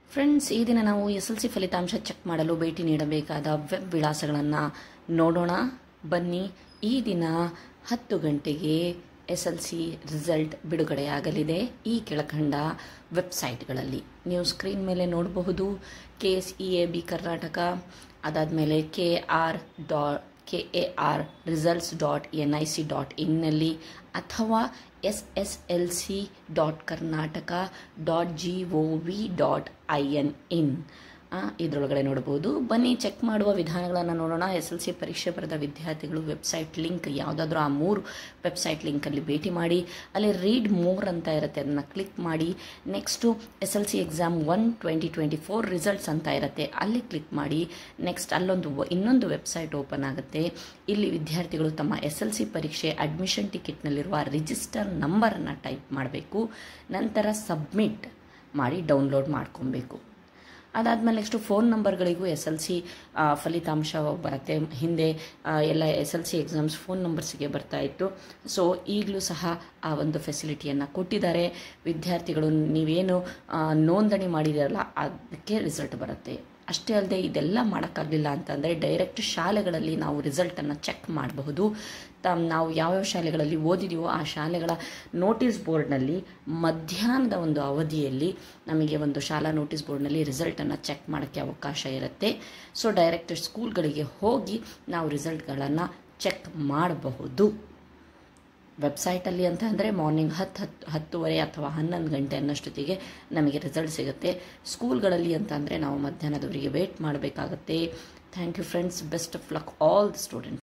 Friends, ಈ ದಿನ ನಾವು SLC ಫಲಿತಾಂಶ ಚೆಕ್ ಮಾಡಲು ಭೇಟಿ ನೀಡಬೇಕಾದ ವೆಬ್ ವಿಳಾಸಗಳನ್ನು ನೋಡೋಣ ಬನ್ನಿ. ಈ ದಿನ 10 ಗಂಟೆಗೆ SLC ರಿಸಲ್ಟ್ ಬಿಡುಗಡೆಯಾಗಲಿದೆ. ಈ ಕೆಳಕಂಡ ವೆಬ್ಸೈಟ್ಗಳಲ್ಲಿ ನೀವು ಸ್ಕ್ರೀನ್ ಮೇಲೆ ನೋಡಬಹುದು. KSEAB ಕರ್ನಾಟಕ, ಅದಾದಮೇಲೆ KAR results.nic.in ನಲ್ಲಿ, ಅಥವಾ sslc.karnataka.gov.in ಇದರೊಳಗಡೆ ನೋಡಬಹುದು. ಬನ್ನಿ ಚೆಕ್ ಮಾಡುವ ವಿಧಾನಗಳನ್ನು ನೋಡೋಣ. SLC ಪರೀಕ್ಷೆ ಬರೆದ ವಿದ್ಯಾರ್ಥಿಗಳು ವೆಬ್ಸೈಟ್ ಲಿಂಕ್ ಯಾವುದಾದ್ರೂ ಆ 3 ವೆಬ್ಸೈಟ್ ಲಿಂಕಲ್ಲಿ ಭೇಟಿ ಮಾಡಿ, ಅಲ್ಲಿ ರೀಡ್ ಮೋರ್ ಅಂತ ಇರುತ್ತೆ, ಅದನ್ನು ಕ್ಲಿಕ್ ಮಾಡಿ. ನೆಕ್ಸ್ಟು SLC ಎಕ್ಸಾಮ್ 1 2024 ರಿಸಲ್ಟ್ಸ್ ಅಂತ ಇರುತ್ತೆ, ಅಲ್ಲಿ ಕ್ಲಿಕ್ ಮಾಡಿ. ನೆಕ್ಸ್ಟ್ ಇನ್ನೊಂದು ವೆಬ್ಸೈಟ್ ಓಪನ್ ಆಗುತ್ತೆ. ಇಲ್ಲಿ ವಿದ್ಯಾರ್ಥಿಗಳು ತಮ್ಮ SLC ಪರೀಕ್ಷೆ ಅಡ್ಮಿಷನ್ ಟಿಕೆಟ್ನಲ್ಲಿರುವ ರಿಜಿಸ್ಟರ್ ನಂಬರನ್ನು ಟೈಪ್ ಮಾಡಬೇಕು. ನಂತರ ಸಬ್ಮಿಟ್ ಮಾಡಿ ಡೌನ್ಲೋಡ್ ಮಾಡ್ಕೊಬೇಕು. ಅದಾದಮೇಲೆ ನೆಕ್ಸ್ಟು ಫೋನ್ ನಂಬರ್ಗಳಿಗೂ SLC ಫಲಿತಾಂಶ ಬರುತ್ತೆ. ಹಿಂದೆ ಎಲ್ಲ SLC ಎಕ್ಸಾಮ್ಸ್ ಫೋನ್ ನಂಬರ್ಸಿಗೆ ಬರ್ತಾ ಇತ್ತು. ಸೊ ಈಗಲೂ ಸಹ ಆ ಒಂದು ಫೆಸಿಲಿಟಿಯನ್ನು ಕೊಟ್ಟಿದ್ದಾರೆ. ವಿದ್ಯಾರ್ಥಿಗಳು ನೀವೇನು ನೋಂದಣಿ ಮಾಡಿದಾರಲ್ಲ ಅದಕ್ಕೆ ರಿಸಲ್ಟ್ ಬರುತ್ತೆ. ಅಷ್ಟೇ ಅಲ್ಲದೆ ಇದೆಲ್ಲ ಮಾಡೋಕ್ಕಾಗಲಿಲ್ಲ ಅಂತಂದರೆ ಡೈರೆಕ್ಟ್ ಶಾಲೆಗಳಲ್ಲಿ ನಾವು ರಿಸಲ್ಟನ್ನು ಚೆಕ್ ಮಾಡಬಹುದು. ನಾವು ಯಾವ್ಯಾವ ಶಾಲೆಗಳಲ್ಲಿ ಓದಿದೀವೋ ಆ ಶಾಲೆಗಳ ನೋಟಿಸ್ ಬೋರ್ಡ್ನಲ್ಲಿ ಮಧ್ಯಾಹ್ನದ ಒಂದು ಅವಧಿಯಲ್ಲಿ ನಮಗೆ ಒಂದು ಶಾಲಾ ನೋಟಿಸ್ ಬೋರ್ಡ್ನಲ್ಲಿ ರಿಸಲ್ಟನ್ನು ಚೆಕ್ ಮಾಡೋಕ್ಕೆ ಅವಕಾಶ ಇರುತ್ತೆ. ಸೊ ಡೈರೆಕ್ಟ್ ಸ್ಕೂಲ್ಗಳಿಗೆ ಹೋಗಿ ನಾವು ರಿಸಲ್ಟ್ಗಳನ್ನು ಚೆಕ್ ಮಾಡಬಹುದು. ವೆಬ್ಸೈಟಲ್ಲಿ ಅಂತ ಅಂದರೆ ಮಾರ್ನಿಂಗ್ 10:30 ಅಥವಾ 11 ಗಂಟೆ ಅನ್ನೋಷ್ಟೊತ್ತಿಗೆ ನಮಗೆ ರಿಸಲ್ಟ್ ಸಿಗುತ್ತೆ. ಸ್ಕೂಲ್ಗಳಲ್ಲಿ ಅಂತ ಅಂದರೆ ನಾವು ಮಧ್ಯಾಹ್ನದವರೆಗೆ ವೇಟ್ ಮಾಡಬೇಕಾಗತ್ತೆ. Thank you friends. Best of luck all the students.